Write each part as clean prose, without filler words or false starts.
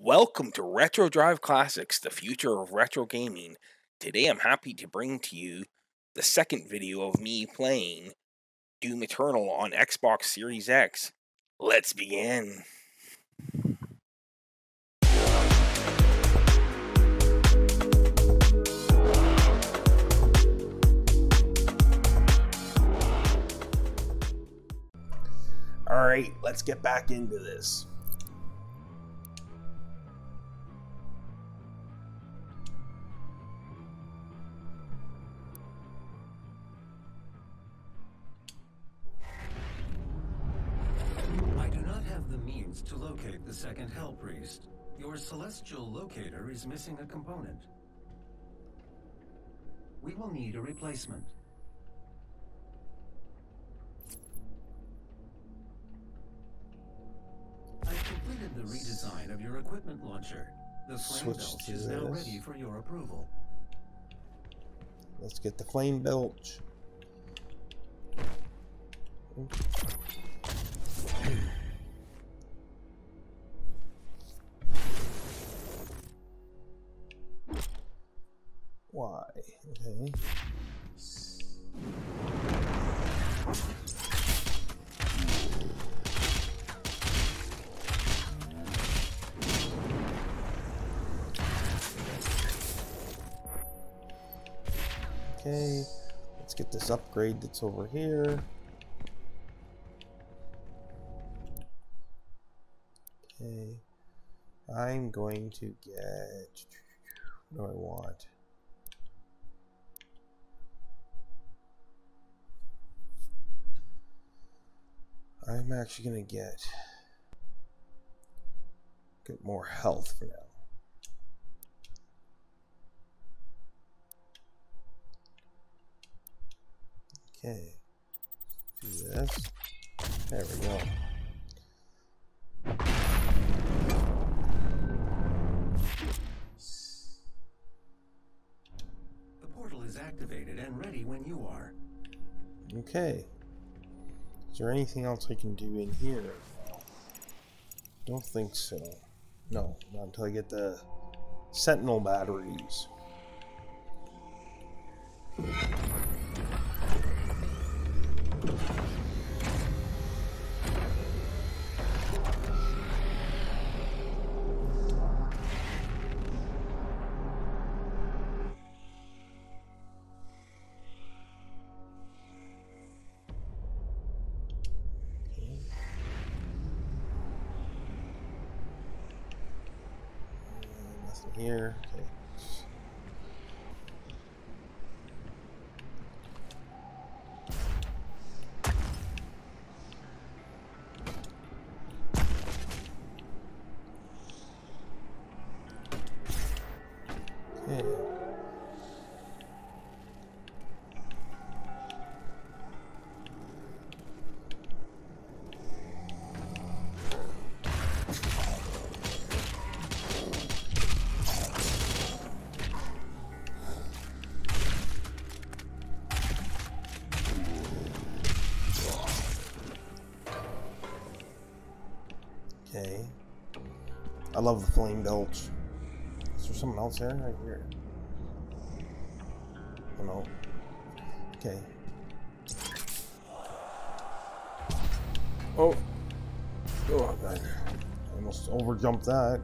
Welcome to Retro Drive Classics, the future of retro gaming. Today I'm happy to bring to you the second video of me playing Doom Eternal on Xbox Series X. Let's begin. Alright, let's get back into this. To locate the second Hell Priest, your celestial locator is missing a component. We will need a replacement. I've completed the redesign of your equipment launcher. The flame belch is now ready for your approval. Let's get the flame belch. Why? Okay. Okay, let's get this upgrade that's over here. Okay, I'm going to get, what do I want? I'm actually going to get more health for now. Okay, do this. There we go. The portal is activated and ready when you are. Okay. Is there anything else I can do in here? Don't think so. No, not until I get the Sentinel batteries. Here, okay. Okay. Okay. I love the flame belch. Is there someone else there? Right here. Oh no. Okay. Oh. Oh god. I almost overjumped that.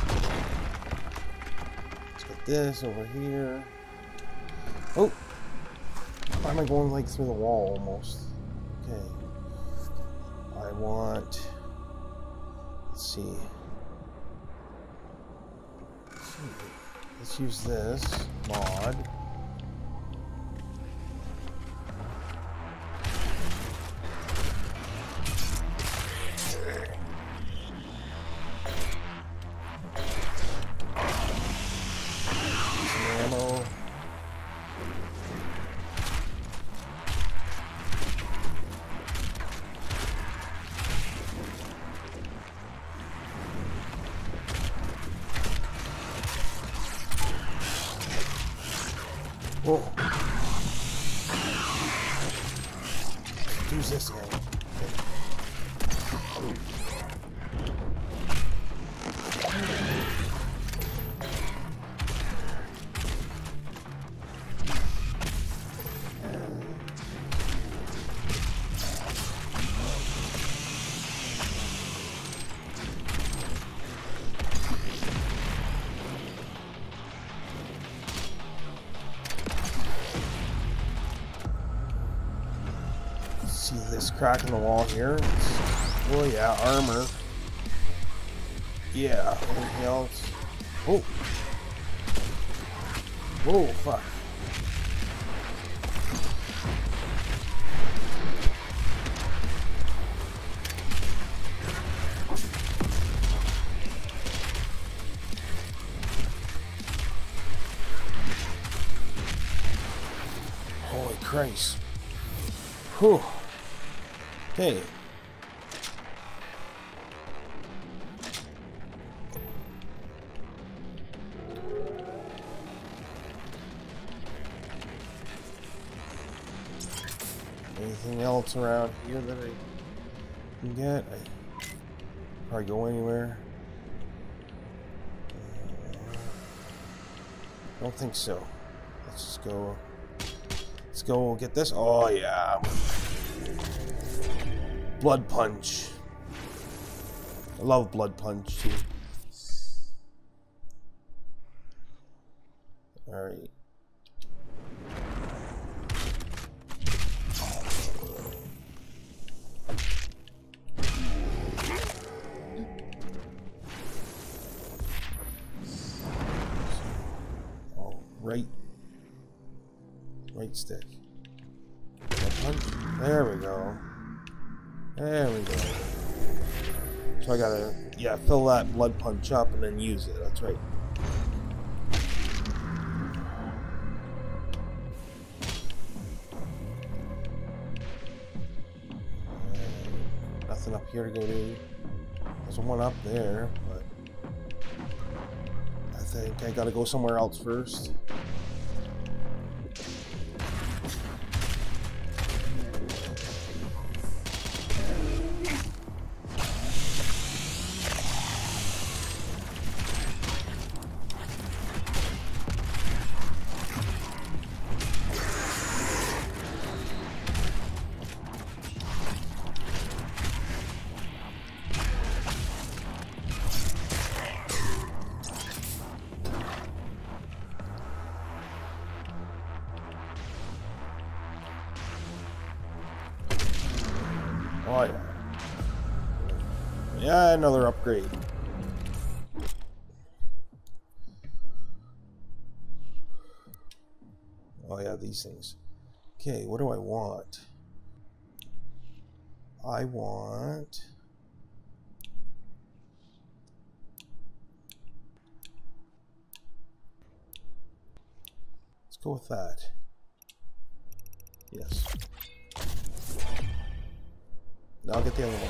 Let's get this over here. Oh! Why am I going like through the wall almost? Okay. I want... Let's see. Let's use this mod. Some ammo. Whoa. Use this again. Okay. this crack in the wall here. Oh yeah, armor. Yeah, anything else? Oh! Whoa, fuck. Holy Christ. Whew. Okay. Anything else around here that I can get? I probably go anywhere. Don't think so. Let's just go. Let's go get this. Oh yeah. Blood punch. I love blood punch too. Alright. Right stick. There we go. There we go. So I gotta, yeah, fill that blood punch up and then use it. That's right. Nothing up here to go to. There's one up there, but I think I gotta go somewhere else first. Oh yeah. Yeah, another upgrade. Oh yeah, these things. Okay, what do I want? I want... Let's go with that. Yes. Now I'll get the other one.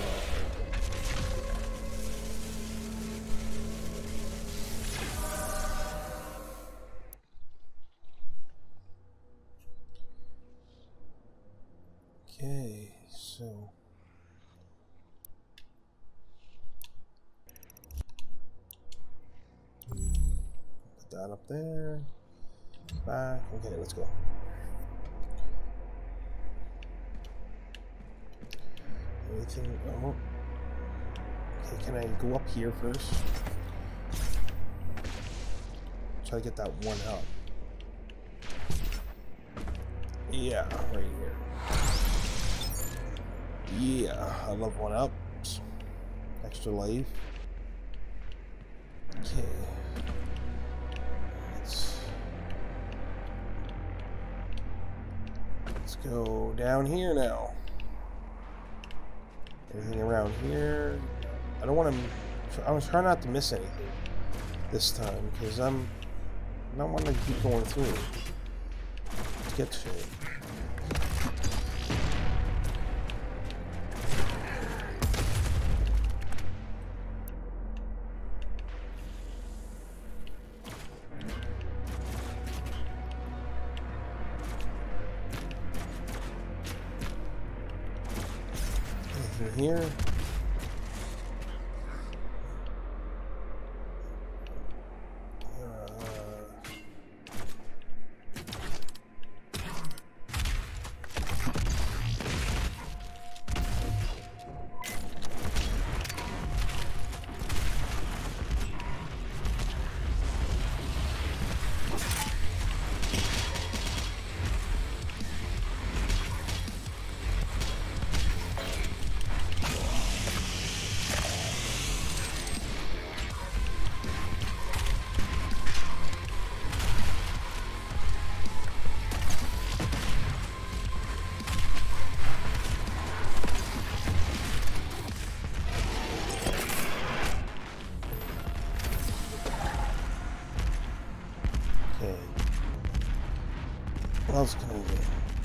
Okay, so put that up there. Back. Okay, let's go. Anything? Oh. Okay, can I go up here first? Try to get that one up. Yeah, right here. Yeah, I love one ups. Extra life. Okay. Let's go down here now. Anything around here? I don't want to. I was trying not to miss anything this time because I don't want to keep going through. Let's get to it. Anything here? else can I do?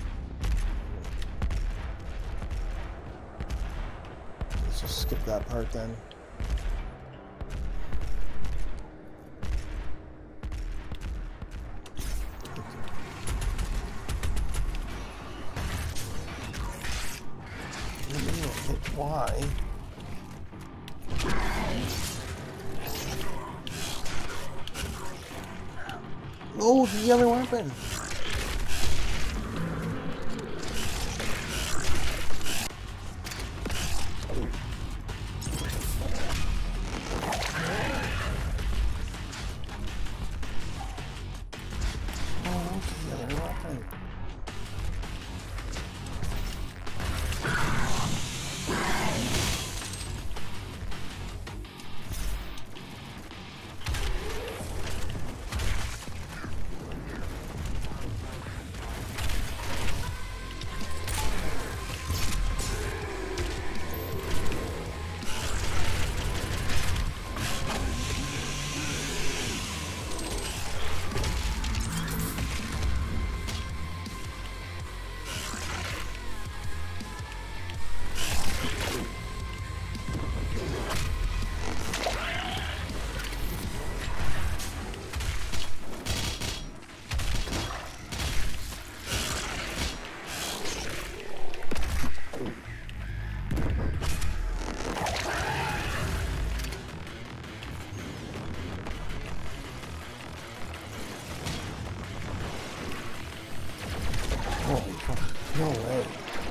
Let's just skip that part then. Why? Oh, the other weapon. Oh, the other weapon. Holy fuck, no way.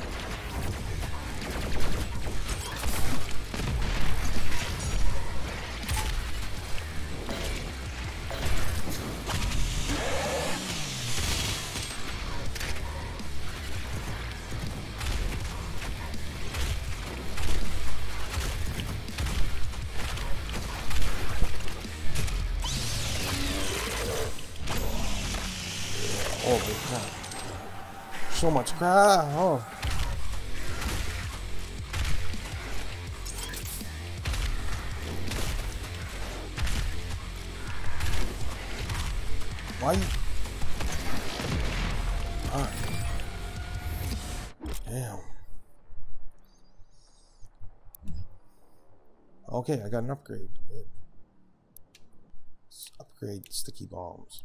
Holy crap. So much crap. Oh. Why? Alright. Damn. Okay, I got an upgrade. Good. Let's upgrade sticky bombs.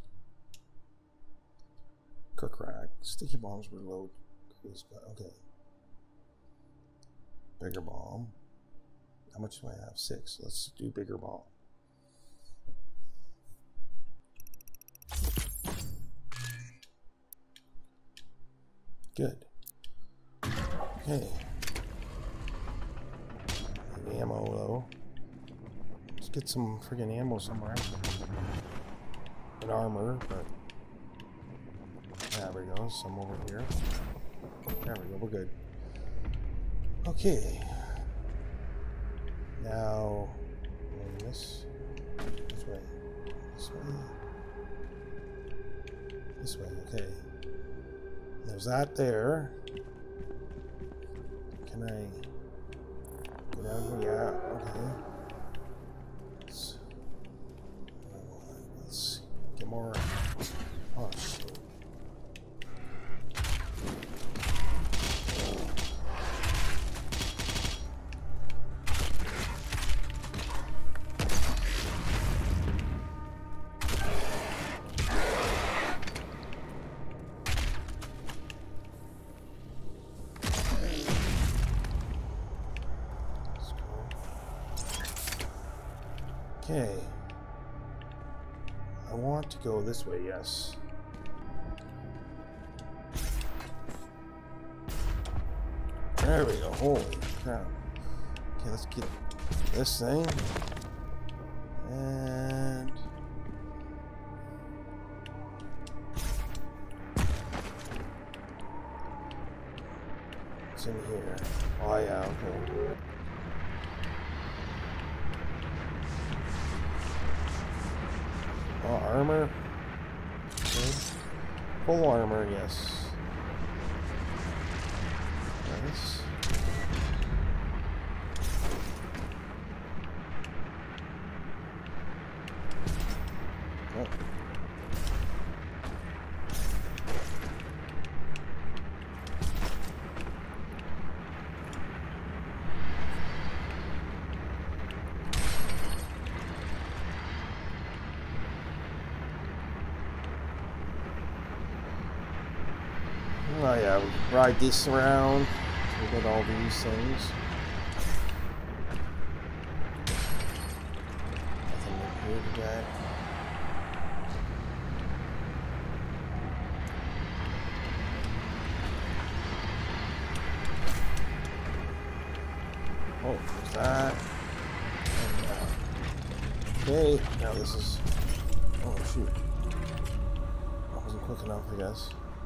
Cook rack. Sticky bombs reload. Okay. Bigger bomb. How much do I have? 6. Let's do bigger bomb. Good. Okay. Need ammo though. Let's get some friggin' ammo somewhere. And armor, but there we go. Some over here. There we go. We're good. Okay. Now, this way. This way. This way. Okay. There's that there. Can I go down here? Yeah. Okay. Let's get more. Oh shit. Okay. I want to go this way, yes. There we go. Holy crap. Okay, let's get this thing. And what's in here? Oh yeah, okay. Oh, armor. Okay. Full armor, yes. Nice. Oh. Oh yeah, we ride this around. We get all these things. Nothing here to get. Oh, there's that. And, okay, now this is. Oh shoot! That wasn't quick enough, I guess.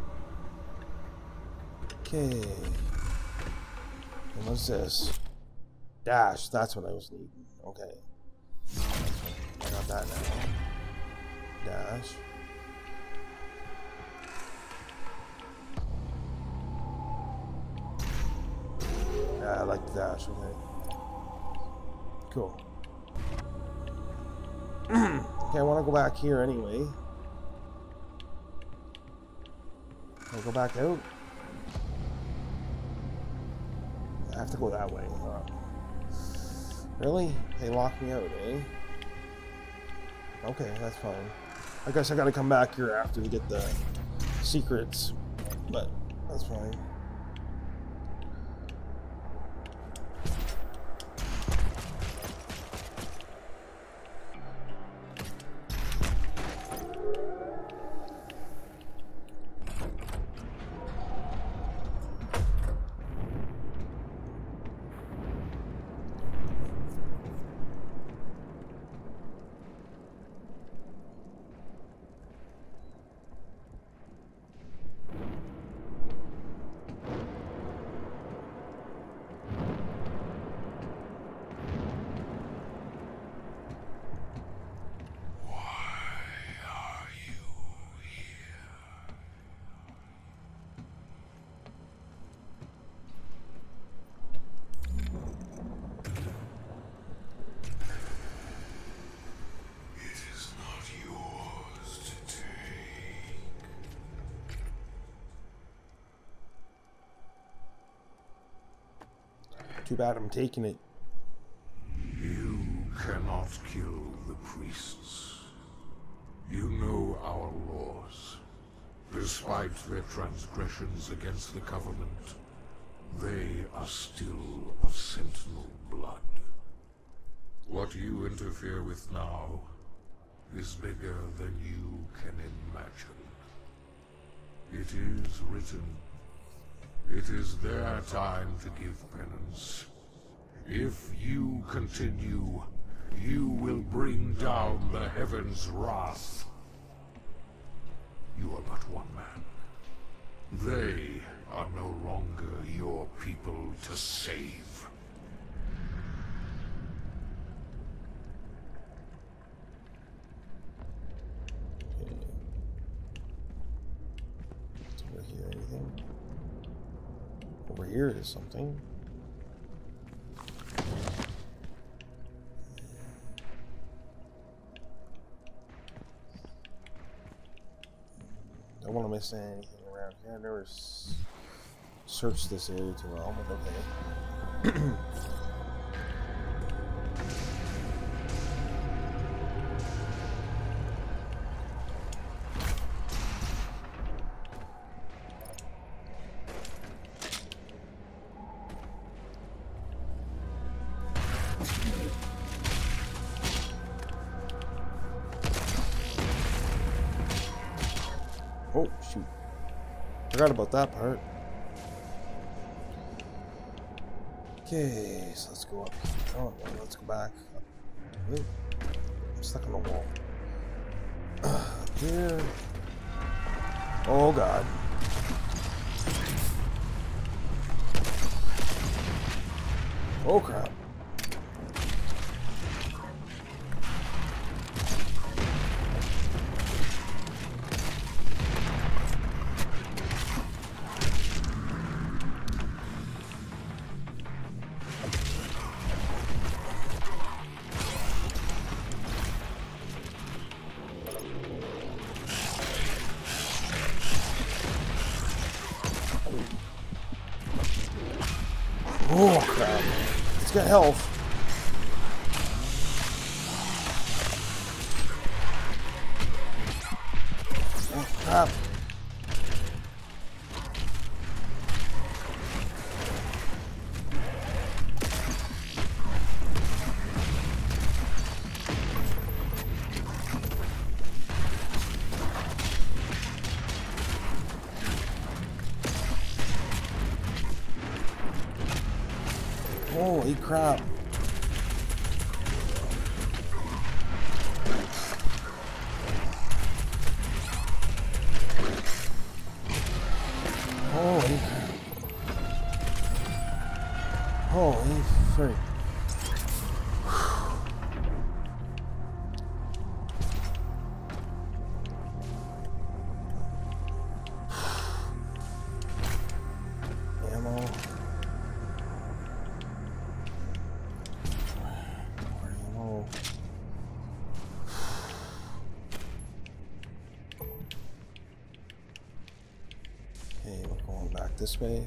Okay. And what's this? Dash. That's what I was needing. Okay. I got that now. Dash. Yeah, I like the dash. Okay. Cool. Okay, I want to go back here anyway. Can I go back out? I have to go that way. Really? They locked me out, eh? Okay, that's fine. I guess I gotta come back here after to get the secrets, but that's fine. Too bad I'm taking it. You cannot kill the priests. You know our laws. Despite their transgressions against the Covenant, they are still of Sentinel blood. What you interfere with now is bigger than you can imagine. It is written. It is their time to give penance. If you continue, you will bring down the heavens' wrath. You are but one man. They are no longer your people to save. Is over here anything? Over here is something. Don't want to miss anything around here. I've never searched this area too well, but okay. Oh, shoot. Forgot about that part. Okay, so let's go up. Oh, no, let's go back. Ooh, I'm stuck on the wall. Up here. Oh, God. Oh, crap. Oh, crap. Let's get health. Oh, crap. Holy crap. Holy crap. Holy frick. Ammo. More ammo. Okay, we're going back this way.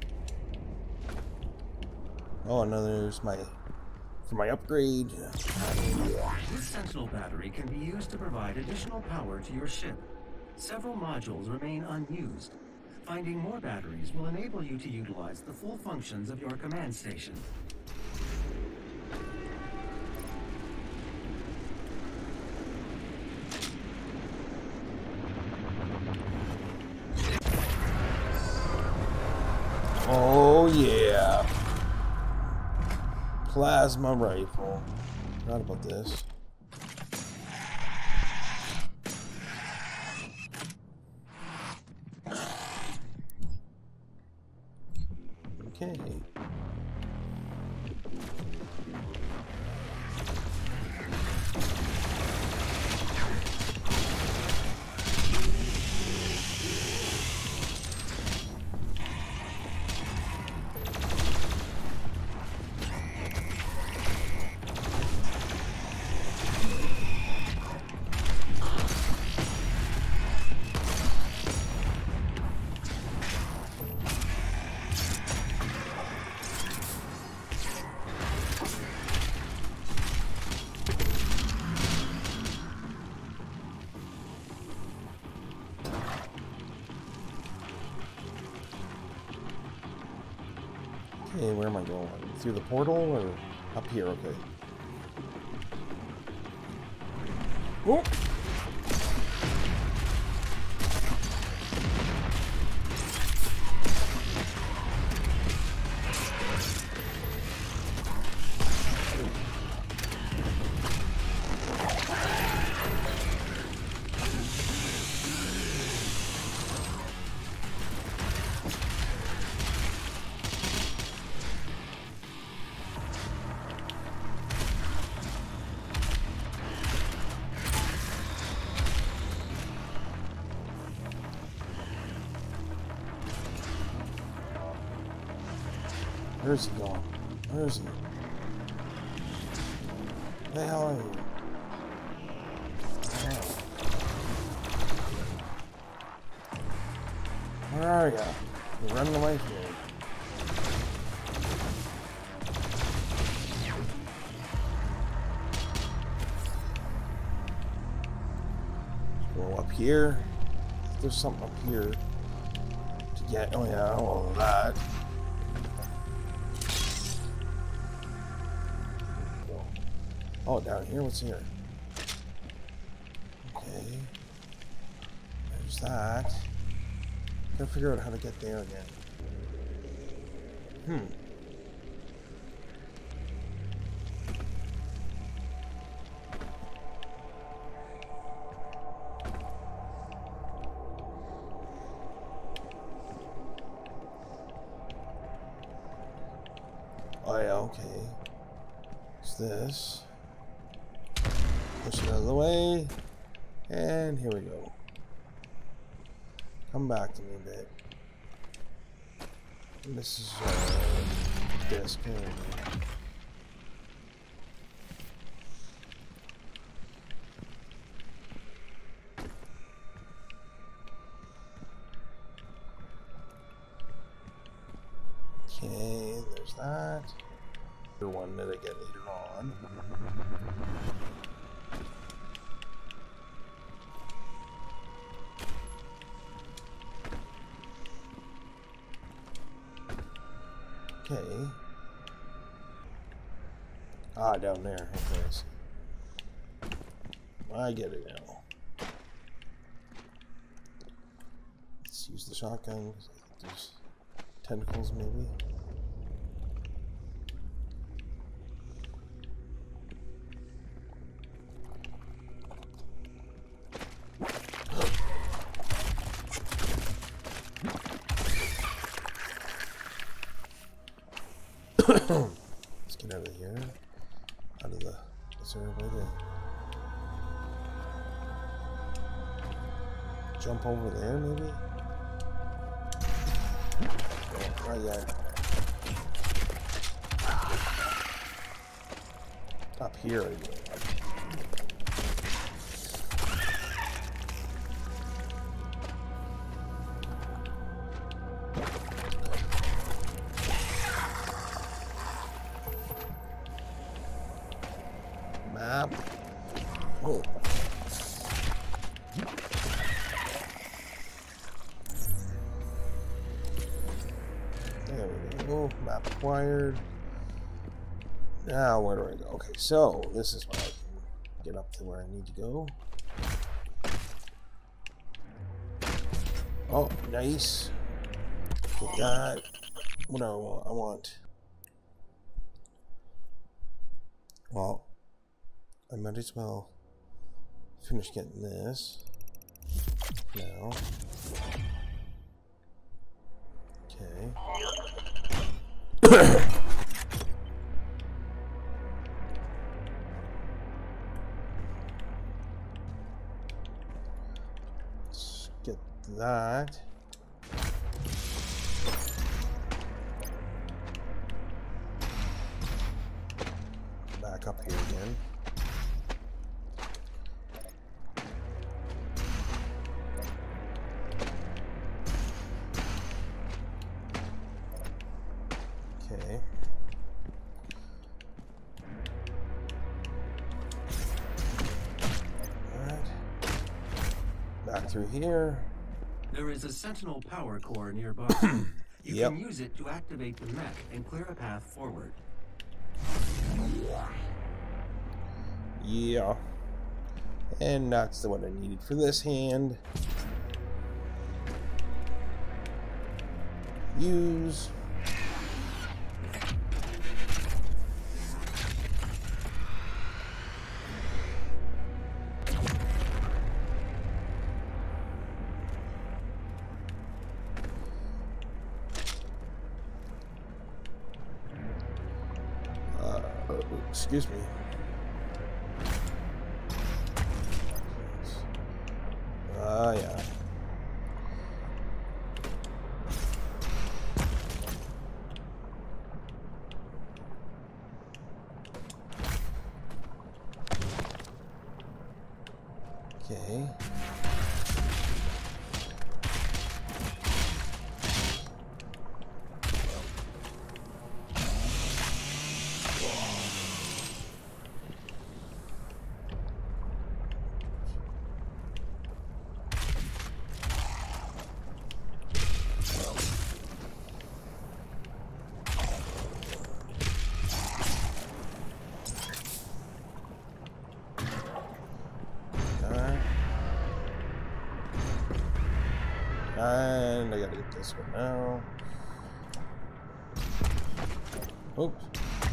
Oh, there's my for my upgrade. This Sentinel battery can be used to provide additional power to your ship. Several modules remain unused. Finding more batteries will enable you to utilize the full functions of your command station. Oh yeah. Plasma rifle. Forgot about this. Okay. Okay, where am I going? Through the portal or up here? Okay. Oh! Where's he going? Where is he? Where the hell are you? Oh. Where are you? You're running away from me. Go up here. There's something up here to get. Oh yeah, all of that. Oh, down here? What's here? Okay. There's that. Gotta figure out how to get there again. Oh yeah, okay. What's this? Push it out of the way, and here we go. Come back to me a bit. And this is disc. Here we go. Okay, there's that. The one that I get later on. Okay. Ah, down there. Okay, I see. I get it now. Let's use the shotgun. There's tentacles, maybe. Let's get out of here. Out of the... Is there a way to jump over there, maybe? Oh, not yet. Up here, I go. Map. Oh. There we go. Map acquired. Now, where do I go? Okay, so this is where I can get up to where I need to go. Oh, nice. Get that. What do I want? I want... Well, I might as well finish getting this now. Okay. Let's get that. Back up here again. Okay. Alright. Back through here. There is a Sentinel power core nearby. You Yep. can use it to activate the mech and clear a path forward. Yeah. And that's the one I needed for this hand. Use. Excuse me. Yeah. Okay. And I gotta get this one now. Oops.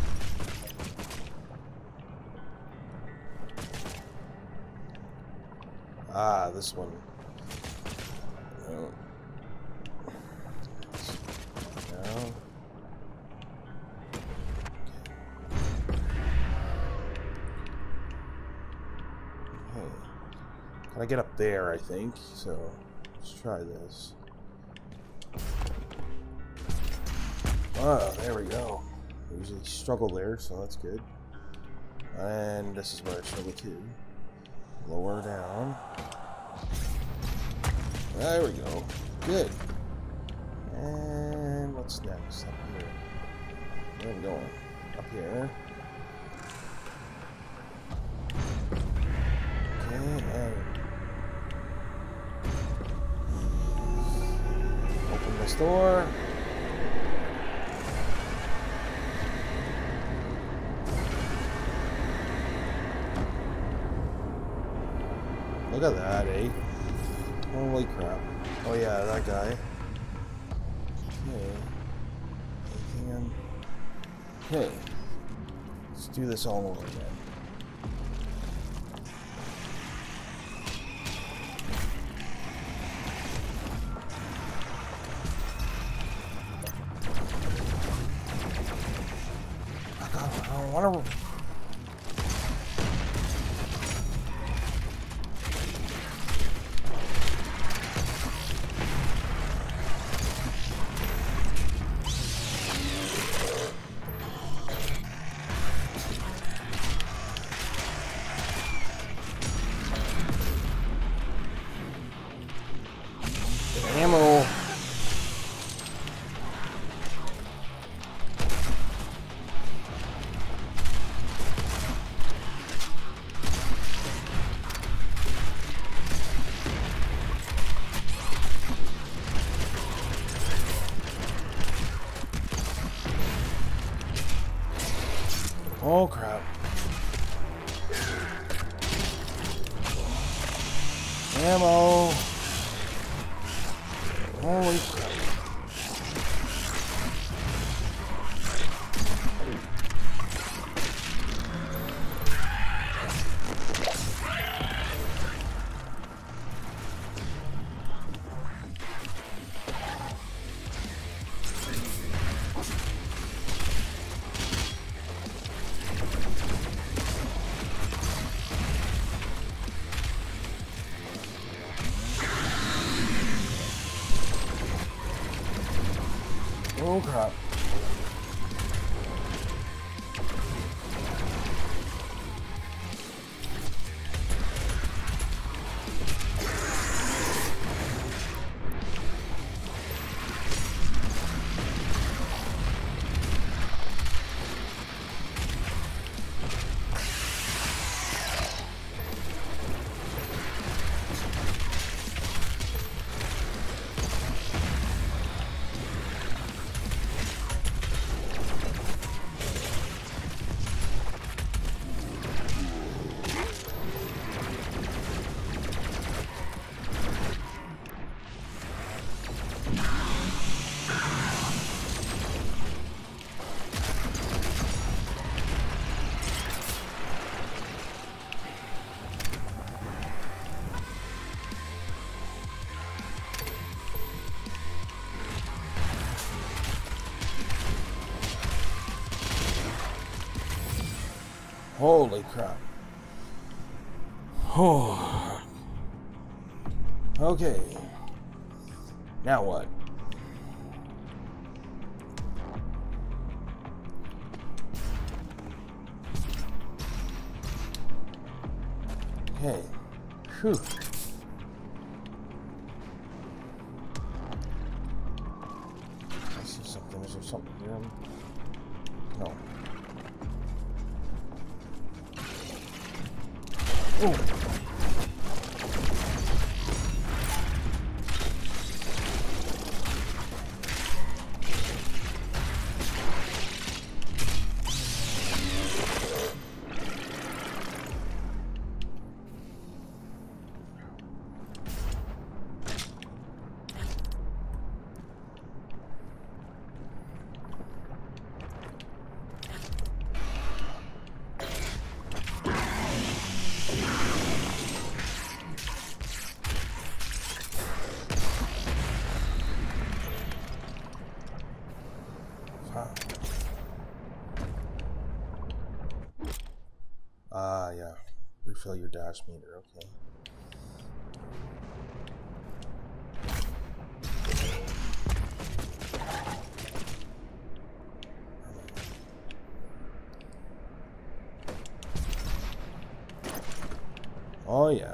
Ah, this one. No. No. Okay. Can I get up there, I think? So let's try this. Oh, there we go. I usually struggle there, so that's good. And this is where I struggle too. Lower down. There we go. Good. And what's next? Up here. Where are we going? Up here. Okay, and open this door. Look at that, eh? Holy crap. Oh yeah, that guy. Okay. Okay. Let's do this all over again. wanna... Ammo. Oh crap. Ammo. Holy crap. Oh crap. Holy crap. Oh. Okay. Now what? Okay. Whew. I see something. Is there something here? No. Oh. Yeah. Refill your dash meter, okay. Oh yeah.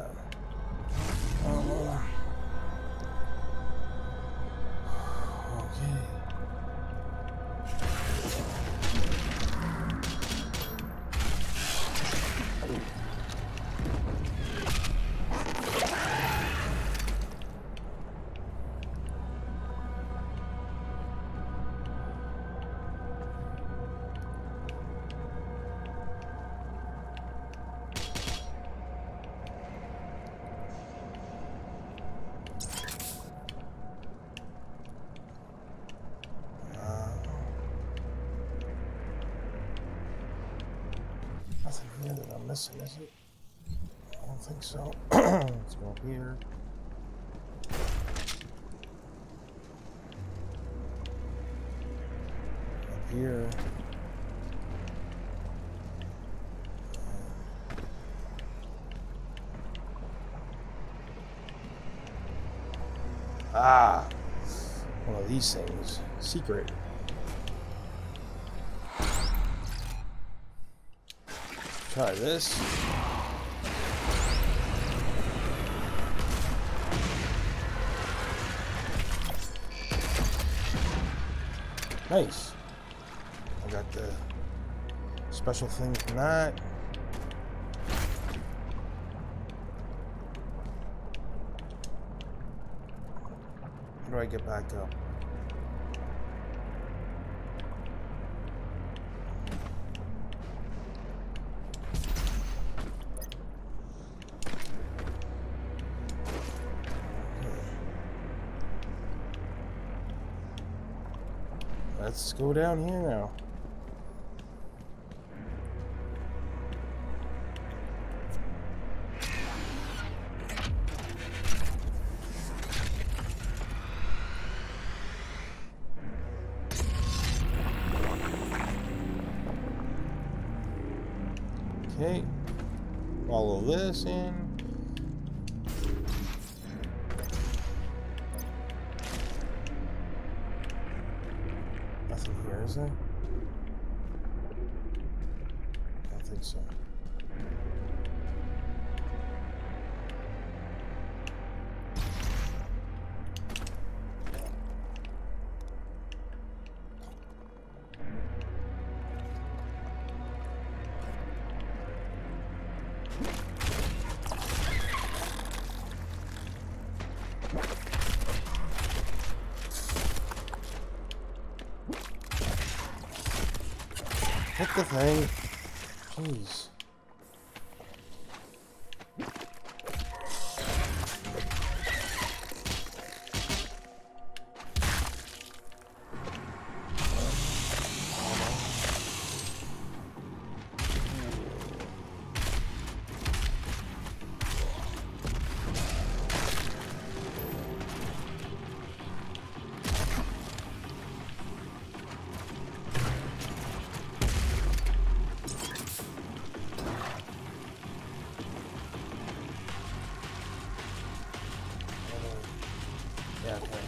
Nothing here that I'm missing, is it? I don't think so. Let's go up here. Up here. Ah, one of these things. Secret. Try this. Nice. I got the special thing from that. How do I get back up? Let's go down here now. Okay, follow this in. Nothing here, is there? I don't think so. Hit the thing. Jeez. Yeah, okay.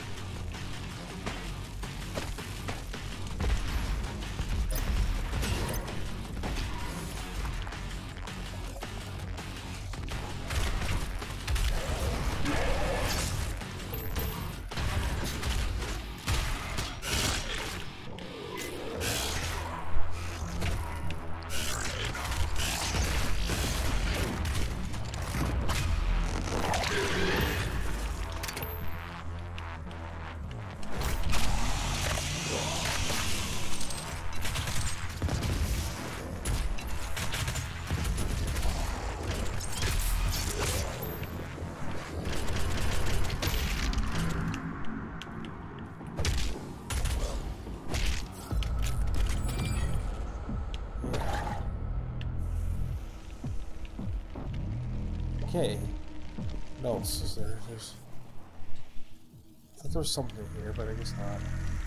Okay. What else is there? I thought there was something here, but I guess not.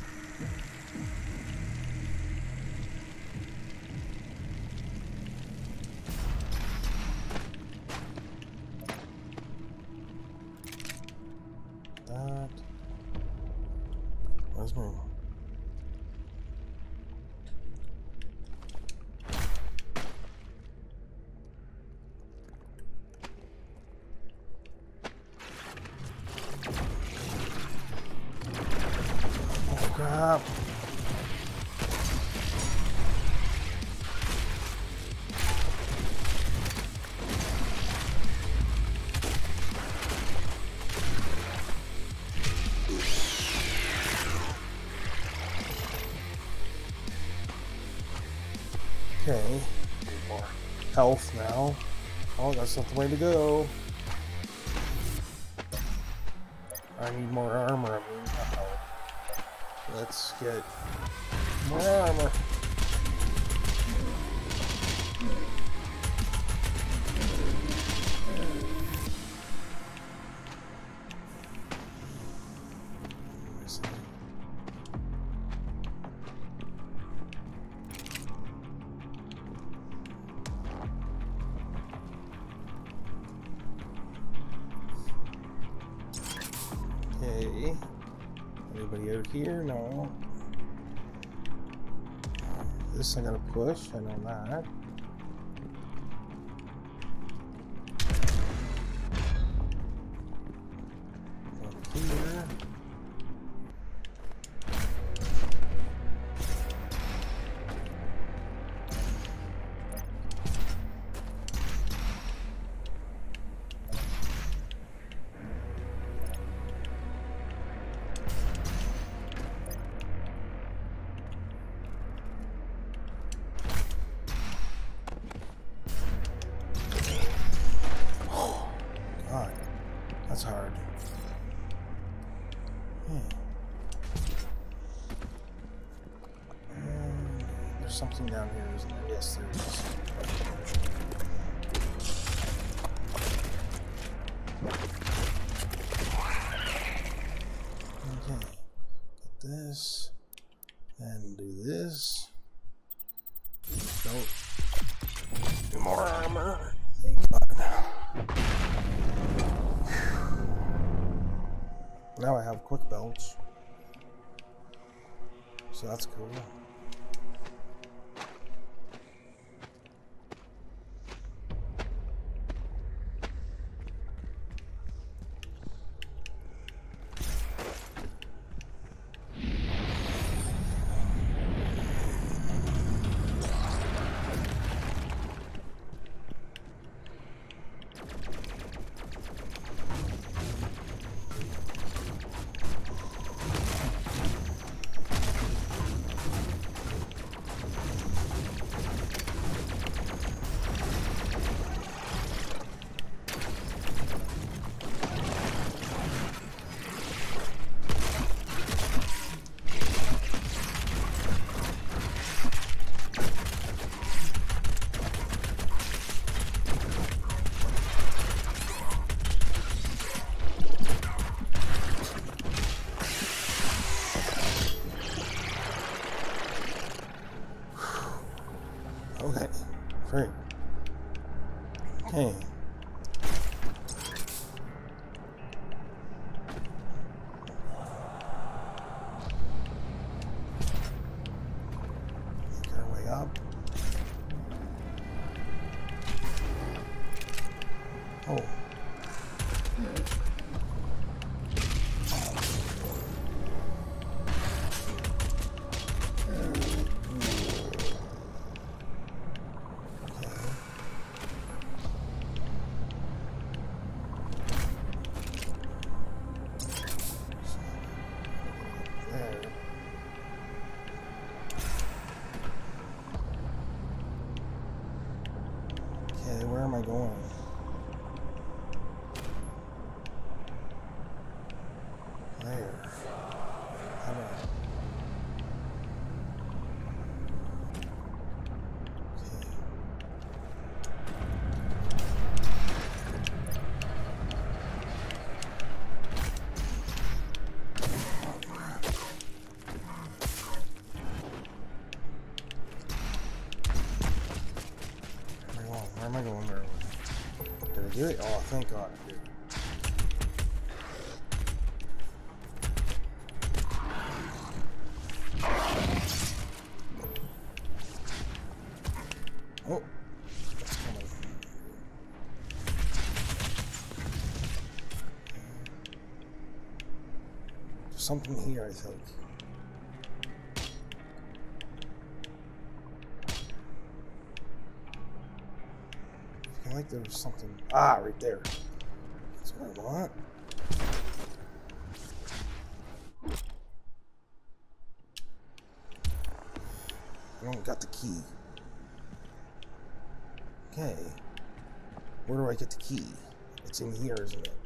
That. Where's my... Crap. Okay. More health now. Oh, that's not the way to go. I need more armor. I mean, uh-oh. Let's get more armor. Okay. Okay. Anybody out here? No. This I gotta push. I know that. Up here. God, that's hard. There's something down here, isn't there? Yes, there is. Okay, get this, and do this. Nope. More armor. Thank God. Now I have quick belch, so that's cool. Okay, great. Okay. Make our way up. Oh. Okay, where am I going? There. How do I... Okay. Where am I going? Where am I? Did I do it? Oh, thank God I did. Oh, that's coming. There's something here, I think. I feel like there was something. Ah, right there. That's what I want. I don't got the key. Okay. Where do I get the key? It's in here, isn't it?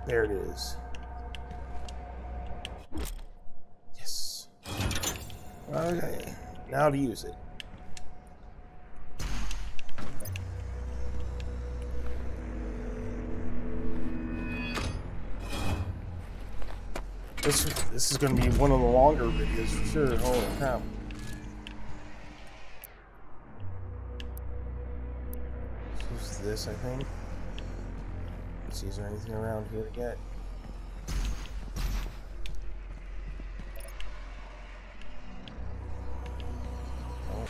There it is. Yes. Okay. Now to use it. This is going to be one of the longer videos for sure. Holy crap. Use this, I think. Let's see, is there anything around here to get? Oh.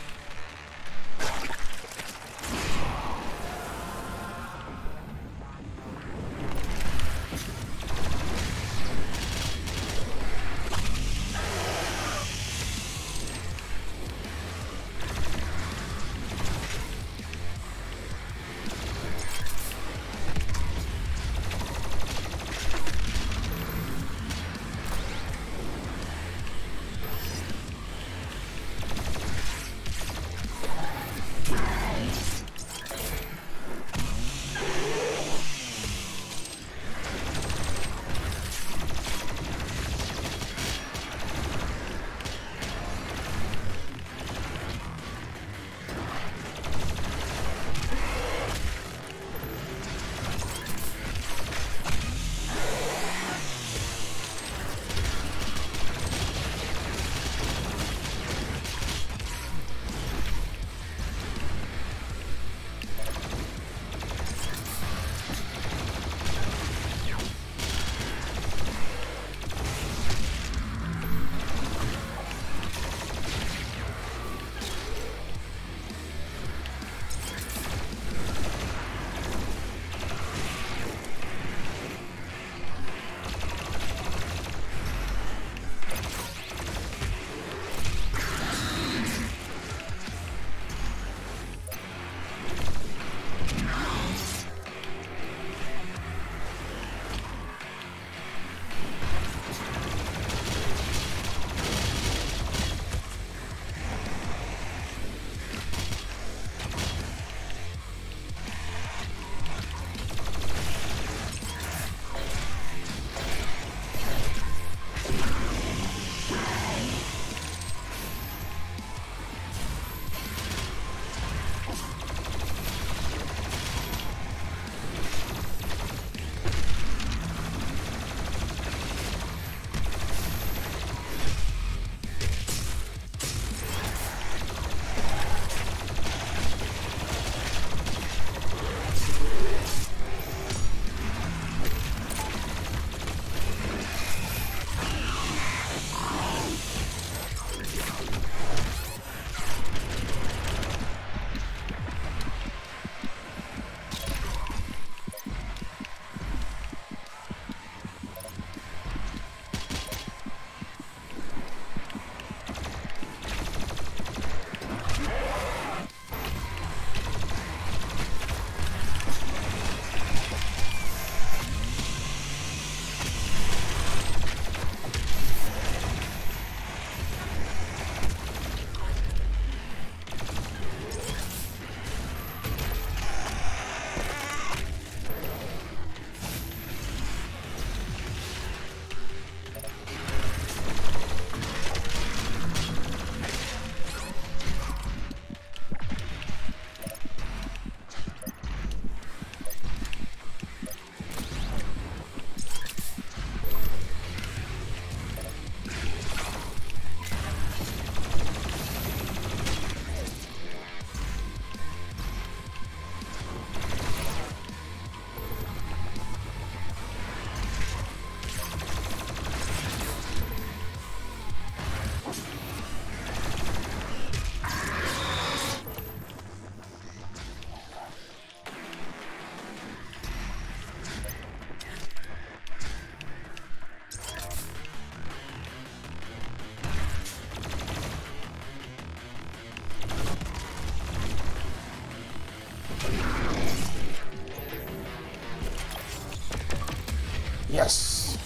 Yes!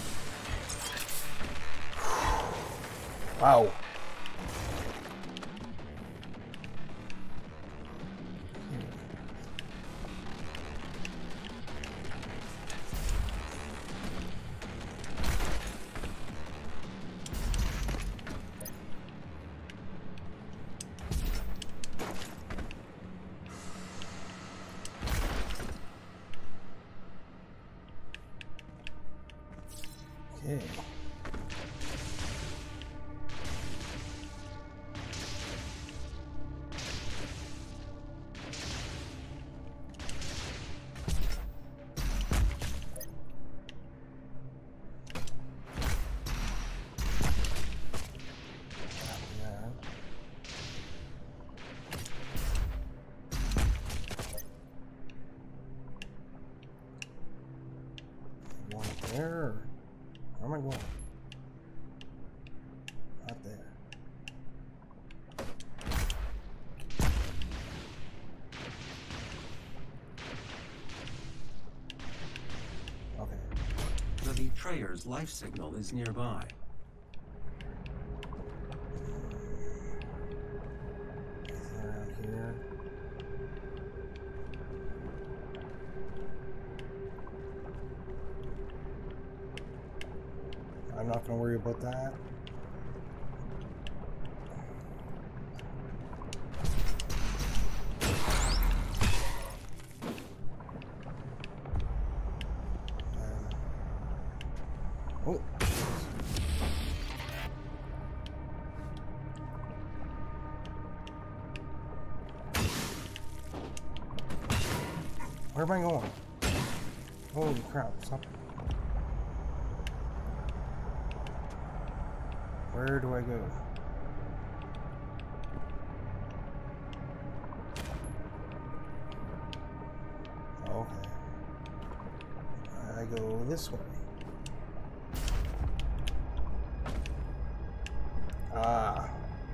Wow. Okay. One there. Where am I going? Not there. Okay. The betrayer's life signal is nearby. Anything around here? I'm not going to worry about that. Oh. Where am I going? Holy crap, stop. Where do I go? Okay. I go this way. Ah.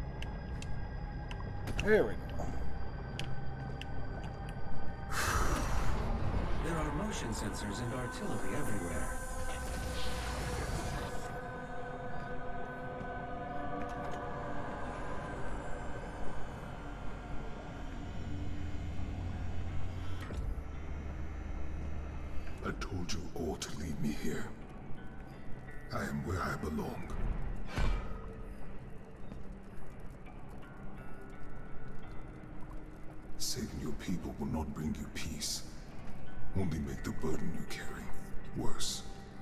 There we go. There are motion sensors and artillery everywhere. I told you all to leave me here. I am where I belong. Saving your people will not bring you peace. Only make the burden you carry worse.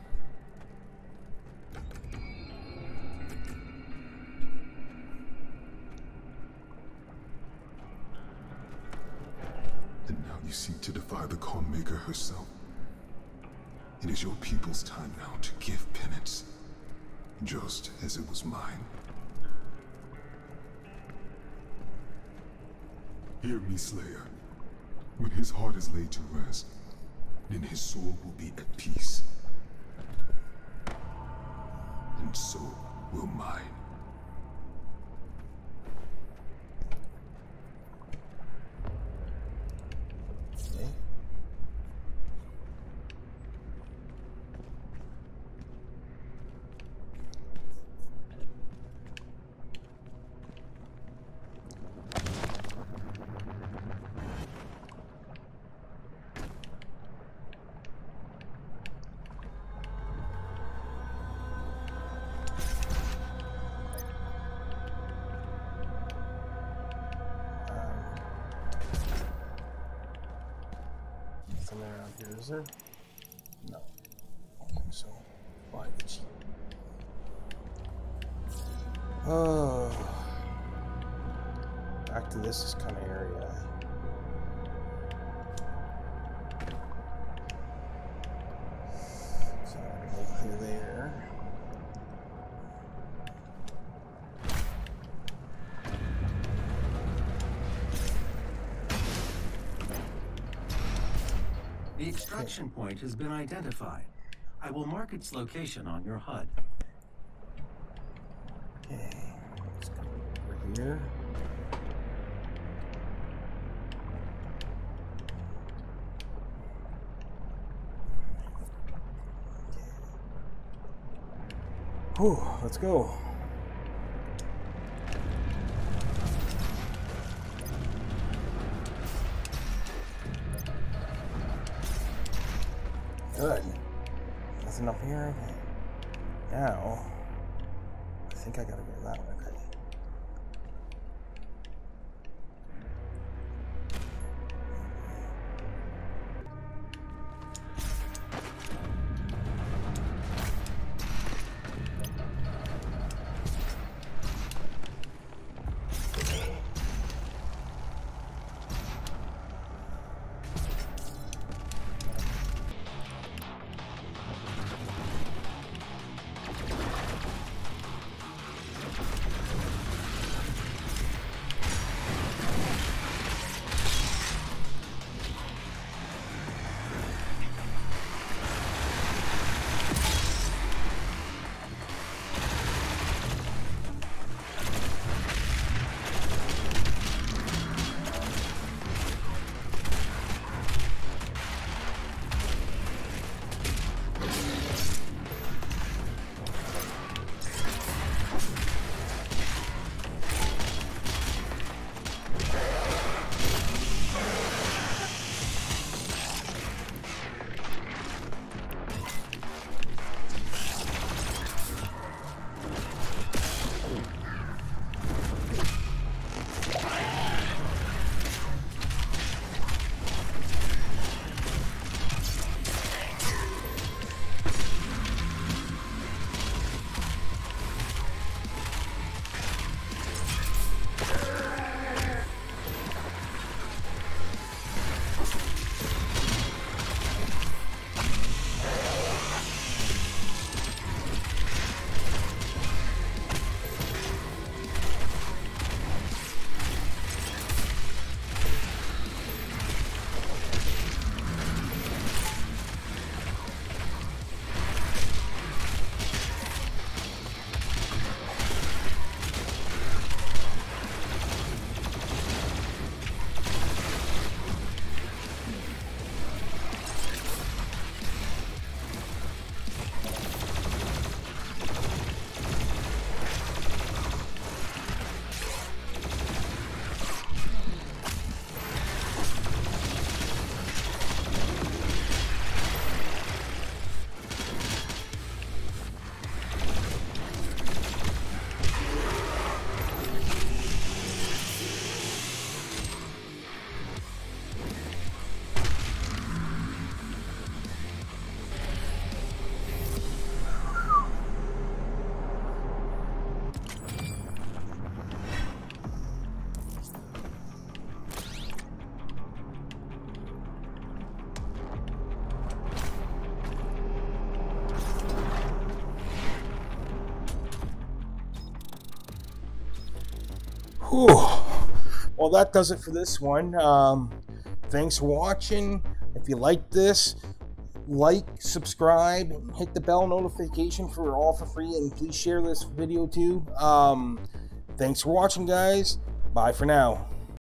And now you seek to defy the Khan Maker herself. It is your people's time now to give penance, just as it was mine. Hear me, Slayer. When his heart is laid to rest, then his soul will be at peace. And so will mine. Okay. Something around here, is there? No. I don't think so. Why the cheap? Oh. Back to this kind of area. So I'm gonna go through there. The extraction point has been identified. I will mark its location on your HUD. Okay. Let's go over here. Whew, let's go. Good. Nothing up here? Okay. Now, I think I gotta go that way. Okay. Whew. Well, that does it for this one. Thanks for watching. If you like this, like, subscribe, hit the bell notification for all for free, and please share this video too. Thanks for watching, guys. Bye for now.